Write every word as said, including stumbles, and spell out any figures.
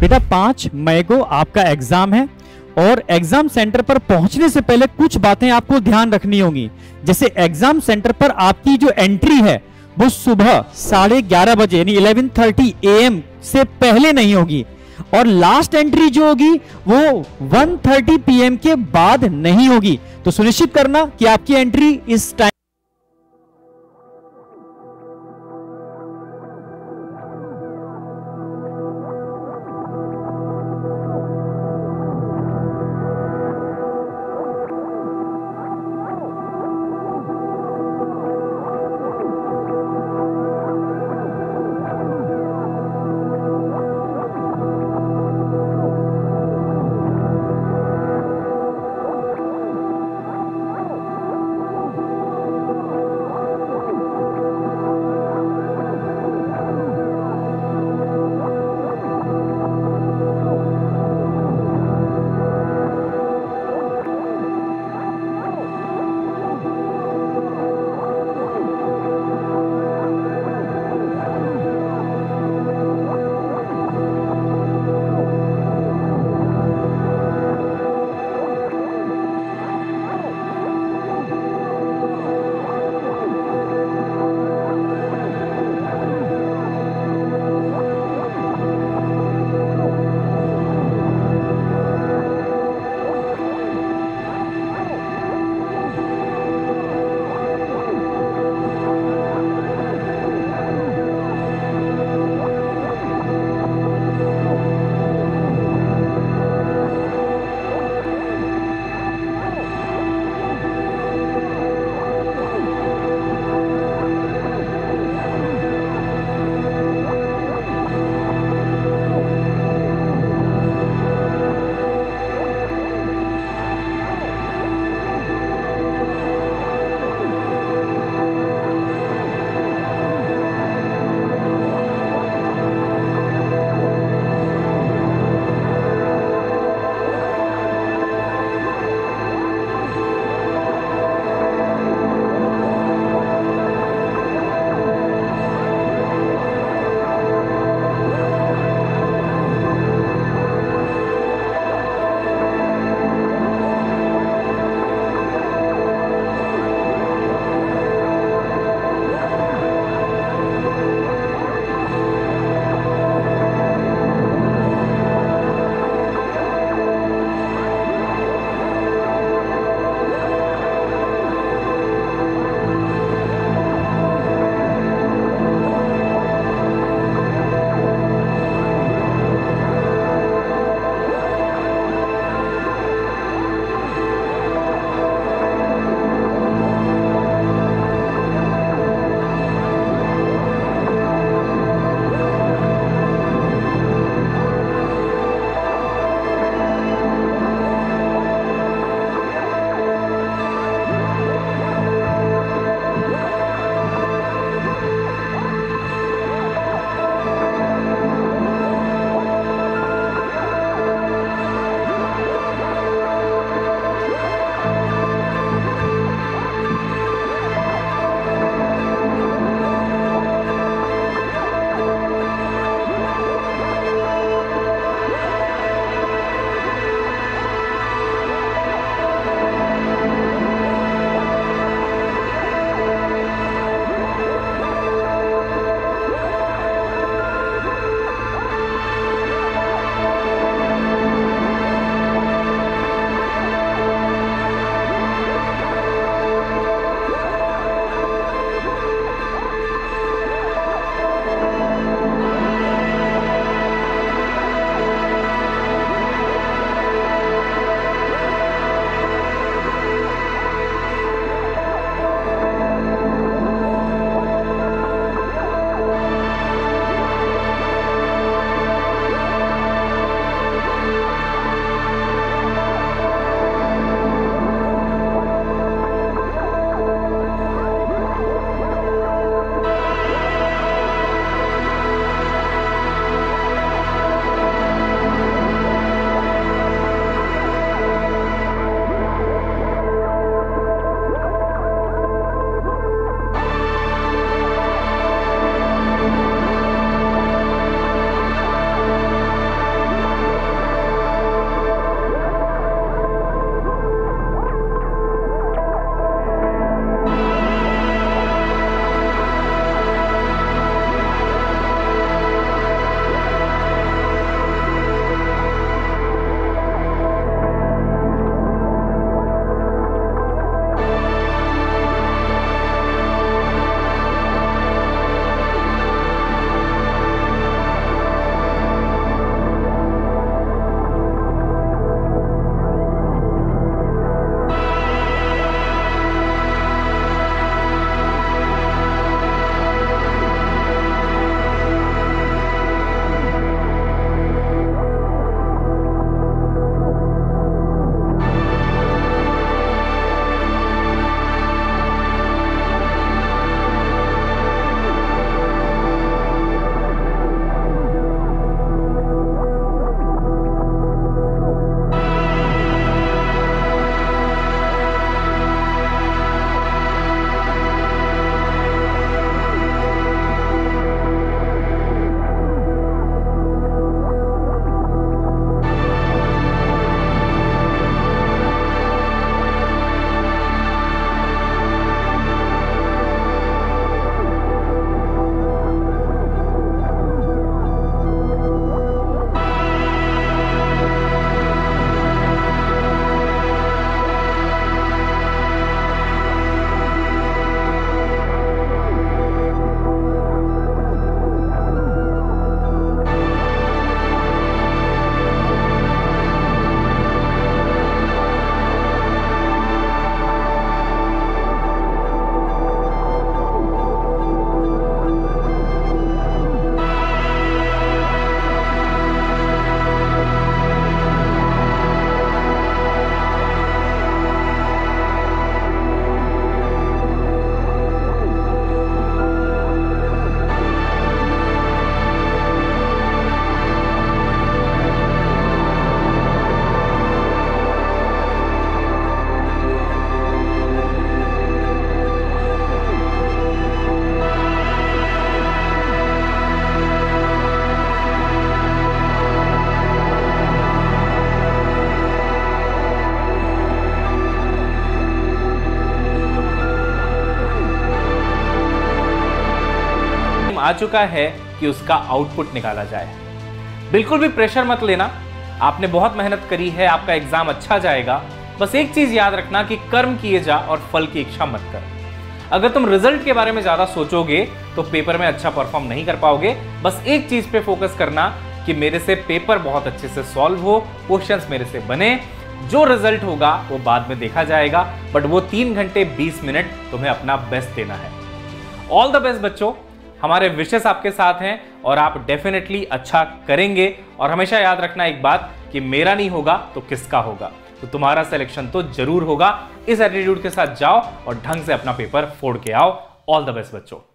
बेटा पांच मई को आपका एग्जाम है और एग्जाम सेंटर पर पहुंचने से पहले कुछ बातें आपको ध्यान रखनी होंगी। जैसे एग्जाम सेंटर पर आपकी जो एंट्री है वो सुबह साढ़े ग्यारह बजे यानी इलेवन थर्टी ए एम से पहले नहीं होगी और लास्ट एंट्री जो होगी वो वन थर्टी पी एम के बाद नहीं होगी। तो सुनिश्चित करना कि आपकी एंट्री इस टाइम आ चुका है कि उसका आउटपुट निकाला जाए। बिल्कुल भी प्रेशर मत लेना, आपने बहुत मेहनत करी है, आपका एग्जाम अच्छा जाएगा। बस एक चीज याद रखना कि कर्म किए जा और फल की इच्छा मत कर। अगर तुम रिजल्ट के बारे में ज्यादा सोचोगे तो पेपर में अच्छा परफॉर्म नहीं कर पाओगे। बस एक चीज पे फोकस करना कि मेरे से पेपर बहुत अच्छे से सॉल्व हो, क्वेश्चंस मेरे से बने, जो रिजल्ट होगा वो बाद में देखा जाएगा, बट वो तीन घंटे बीस मिनट तुम्हें अपना बेस्ट देना है। ऑल द बेस्ट बच्चों, हमारे विशेष आपके साथ हैं और आप डेफिनेटली अच्छा करेंगे। और हमेशा याद रखना एक बात कि मेरा नहीं होगा तो किसका होगा, तो तुम्हारा सिलेक्शन तो जरूर होगा। इस एटीट्यूड के साथ जाओ और ढंग से अपना पेपर फोड़ के आओ। ऑल द बेस्ट बच्चों।